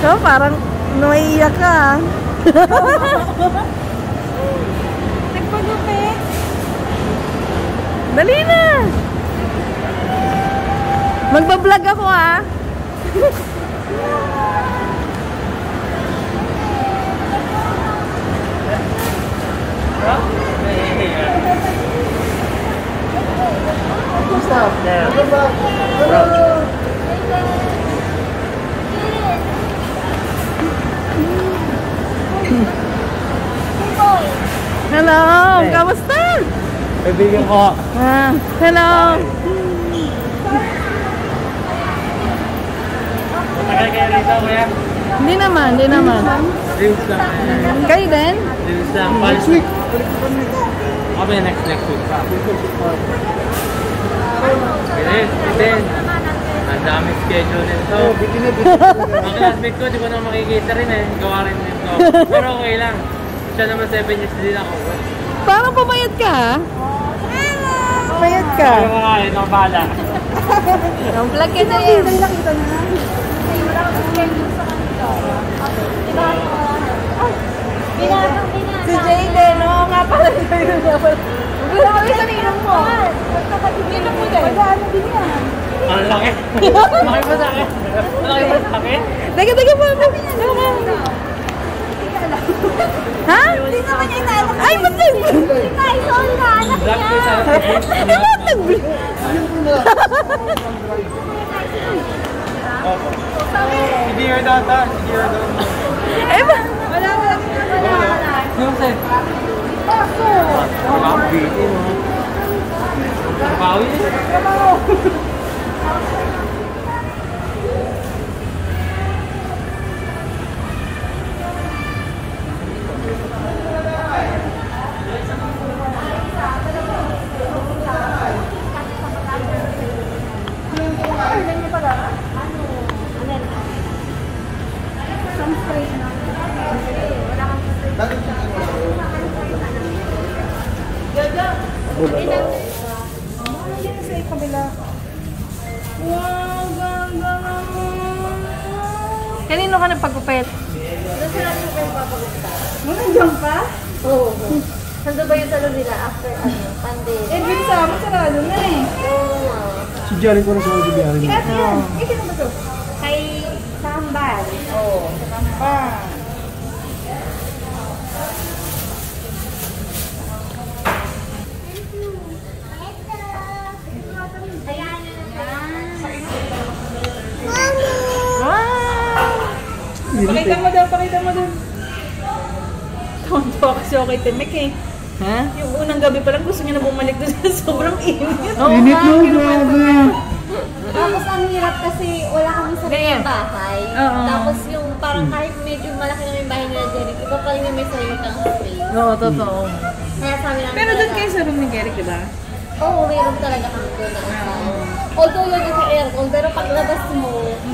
So, parang naiiyak ka. Nagpagupit. Dali na! Magbablog ako ah. Stop. Hello, kamusta? Kaibigan ko. Hello. Tagal kayo rito, kuya? Hindi naman. Dreams lang. Kayo din? Dreams lang. Next week. Kami next week pa. Bitin. Ang dami schedule nito. Ang classmate ko, di ko na makikita rin eh. Gawa rin nito. Pero okay lang. Siya naman 7 years din ako. Parang pumayat ka ha? Pumayat ka. Ano ko nga eh, nakabala. Ang vlog ka na yun. Nakita na. Kasi wala akong schedule sa kanila. Diba? Binatang. Si Jayden, oo nga pala sa'yo naman. Gusto kami sa ninong mo. Ninong mo din. Mag-ano din yan. Ang laki. Malaki ba sa akin? Malaki ba sa akin? Teka pa. Ha? Hindi naman niya inaanak. Ay, ba't nag... Ay, sorry na, anak Black niya. face ako. Ay, ba't nag... Si Dear Data. Si Dear Data. Eh, ba? Wala. Yung sa'yo. Paso. Makabitin mo. Makawi. Kanino ka nagpagupit? Nandiyan pa? Oo. Saan ba yung salon nila after pandemic? Eh, bin sa amin, sarado na eh. Si Jari ko na sa mga biyari mo. Kasi yan. Eh, sino ba to? Kay Sambal. Oo. Sambal. Pakita mo doon. Tonto kasi ako kay Temek eh. Ha? Yung unang gabi pa lang gusto niya na bumalik doon sa sobrang init. Init mo, grabe. Tapos ang hirap kasi wala kami sa Ganyan. bahay. Oo. Tapos yung parang kahit medyo malaki na yung bahay nila Jeric, ikaw pa rin yung may sarili kang space. Oo, totoo. Kaya sabi namin Pero doon talaga, kayo sa room ni Jeric, diba? Oo, mayroon talaga kami doon na isa. Although yun yung aircon, pero paglabas mo,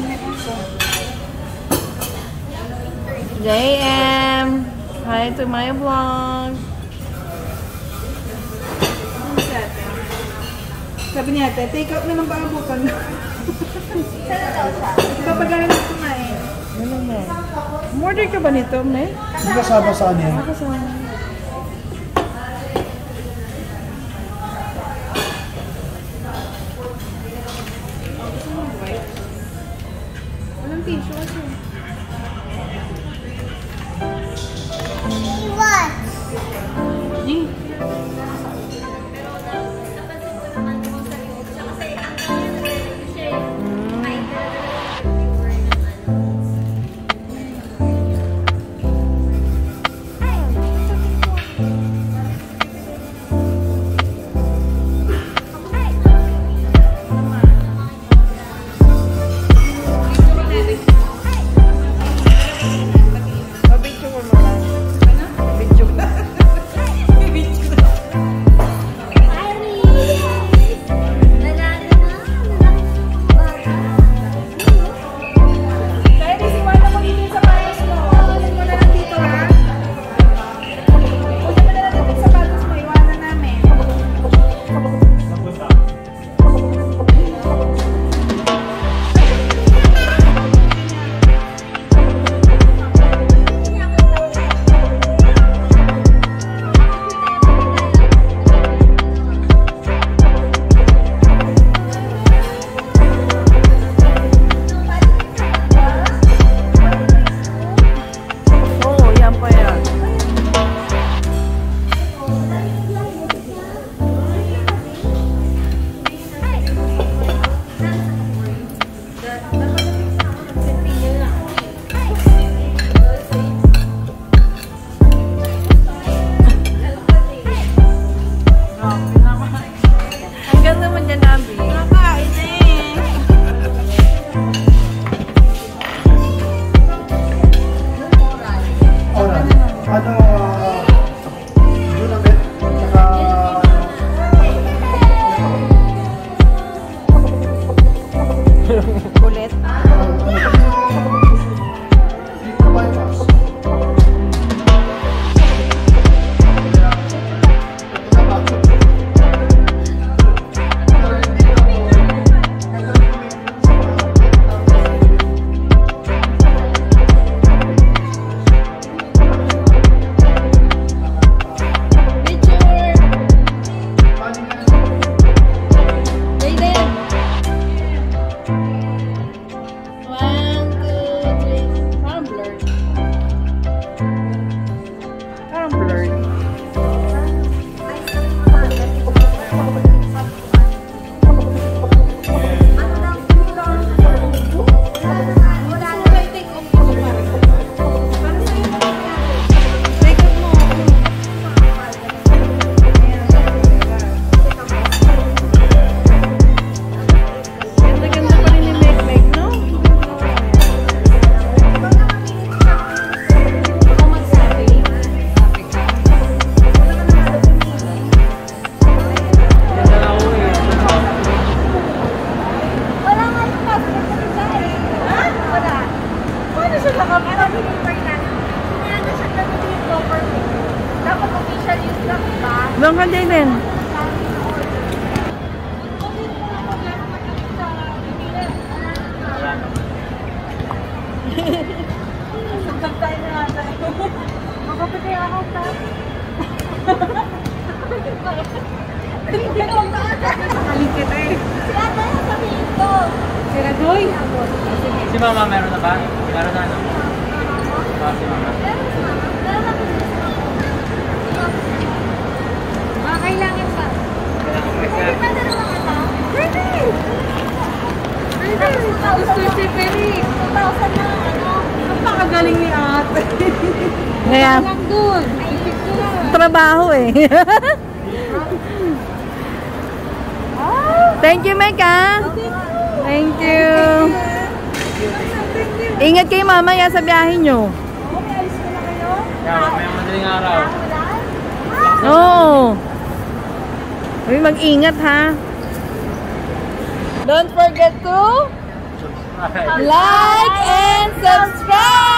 JM! Hi to my vlog! Sabi niya, take out na ng paabukan. sana daw siya. Kapag ganun na kumain. Ano mo? Order ka ba nito, me? Hindi kasama sa kanya. Walang tissue kasi. siya nakapit. Pero deliver natin. Kaya na siya gamitin yung government. Dapat official use lang, diba? Doon ka, Jaden. Sabay na nga tayo. Makapatay ako ta. Nakalikit eh. Sila tayo sabihin ko. Sira, Joy. Si Mama meron na ba? Meron na, no? Si Mama. Meron na po siya. Kailangan pa. Pwede pa na naman ito? Pwede! Gusto si Peri. 2,000 na ano. Napakagaling ni ate. Kaya, Lang dun. trabaho eh. Thank you, Mecca. Thank you. Ingat kayo mamaya sa biyahe nyo. Kaya may madaling araw. Oo. Uy, mag-ingat ha. Don't forget to like and subscribe.